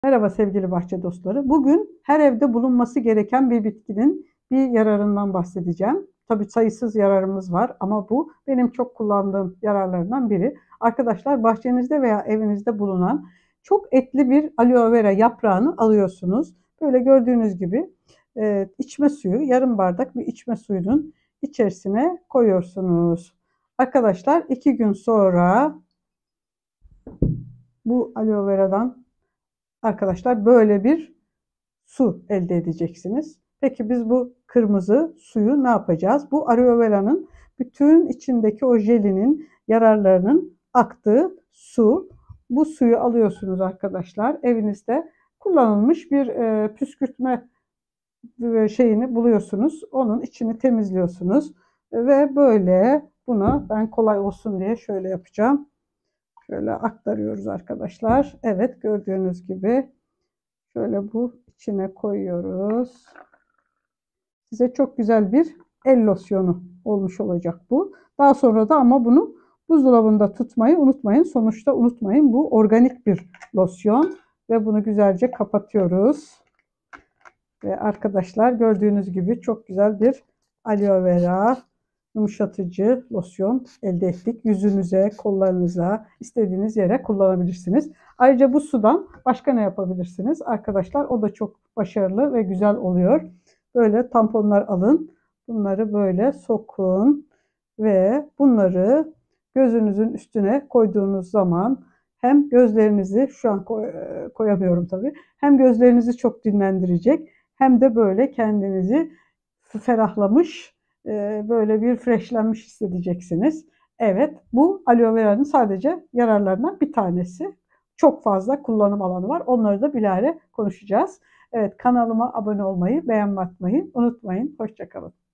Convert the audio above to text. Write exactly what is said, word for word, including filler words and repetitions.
Merhaba sevgili bahçe dostları. Bugün her evde bulunması gereken bir bitkinin bir yararından bahsedeceğim. Tabii sayısız yararımız var ama bu benim çok kullandığım yararlarından biri. Arkadaşlar bahçenizde veya evinizde bulunan çok etli bir aloe vera yaprağını alıyorsunuz. Böyle gördüğünüz gibi e, içme suyu, yarım bardak bir içme suyunun içerisine koyuyorsunuz. Arkadaşlar iki gün sonra bu aloe veradan arkadaşlar böyle bir su elde edeceksiniz. Peki biz bu kırmızı suyu ne yapacağız? Bu aloe vera'nın bütün içindeki o jelinin yararlarının aktığı su. Bu suyu alıyorsunuz arkadaşlar. Evinizde kullanılmış bir e, püskürtme şeyini buluyorsunuz. Onun içini temizliyorsunuz. Ve böyle bunu ben kolay olsun diye şöyle yapacağım. Şöyle aktarıyoruz arkadaşlar. Evet, gördüğünüz gibi şöyle bu içine koyuyoruz. Size çok güzel bir el losyonu olmuş olacak bu. Daha sonra da ama bunu buzdolabında tutmayı unutmayın. Sonuçta unutmayın, bu organik bir losyon ve bunu güzelce kapatıyoruz. Ve arkadaşlar gördüğünüz gibi çok güzel bir aloe vera yumuşatıcı losyon elde ettik. Yüzünüze, kollarınıza, istediğiniz yere kullanabilirsiniz. Ayrıca bu sudan başka ne yapabilirsiniz? Arkadaşlar o da çok başarılı ve güzel oluyor. Böyle tamponlar alın. Bunları böyle sokun ve bunları gözünüzün üstüne koyduğunuz zaman hem gözlerinizi, şu an koy, koyamıyorum tabii, hem gözlerinizi çok dinlendirecek hem de böyle kendinizi ferahlamış, böyle bir freshlenmiş hissedeceksiniz. Evet, bu aloe vera'nın sadece yararlarından bir tanesi. Çok fazla kullanım alanı var. Onları da bilahare konuşacağız. Evet, kanalıma abone olmayı, beğenmeyi unutmayın. Hoşça kalın.